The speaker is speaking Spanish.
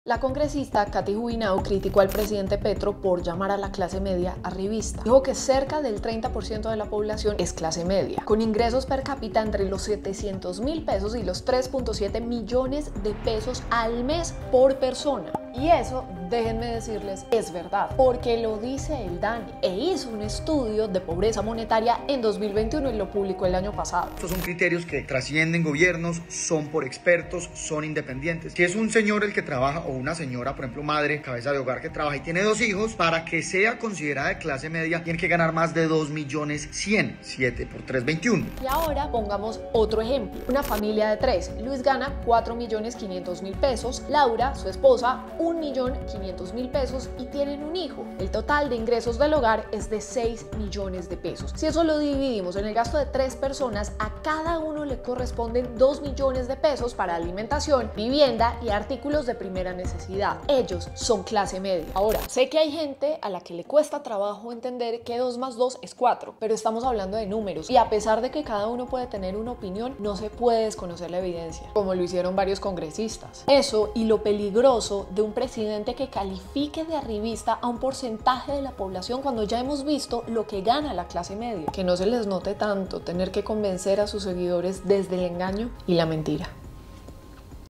La congresista Cathy Juvinao criticó al presidente Petro por llamar a la clase media arribista. Dijo que cerca del 30% de la población es clase media, con ingresos per cápita entre los 700.000 pesos y los 3.7 millones de pesos al mes por persona. Y eso, déjenme decirles, es verdad, porque lo dice el DANE e hizo un estudio de pobreza monetaria en 2021 y lo publicó el año pasado. Estos son criterios que trascienden gobiernos, son por expertos, son independientes. Si es un señor el que trabaja o una señora, por ejemplo, madre, cabeza de hogar que trabaja y tiene 2 hijos, para que sea considerada de clase media, tiene que ganar más de 2.100.000, 7 por 3, 21. Y ahora pongamos otro ejemplo. Una familia de 3. Luis gana 4.500.000 pesos, Laura, su esposa, 1.500.000 pesos y tienen un hijo. El total de ingresos del hogar es de 6 millones de pesos. Si eso lo dividimos en el gasto de 3 personas, a cada uno le corresponden 2 millones de pesos para alimentación, vivienda y artículos de primera necesidad. Ellos son clase media. Ahora, sé que hay gente a la que le cuesta trabajo entender que 2 más 2 es 4, pero estamos hablando de números y a pesar de que cada uno puede tener una opinión, no se puede desconocer la evidencia, como lo hicieron varios congresistas. Eso y lo peligroso de un presidente que califique de arribista a un porcentaje de la población cuando ya hemos visto lo que gana la clase media. Que no se les note tanto tener que convencer a sus seguidores desde el engaño y la mentira.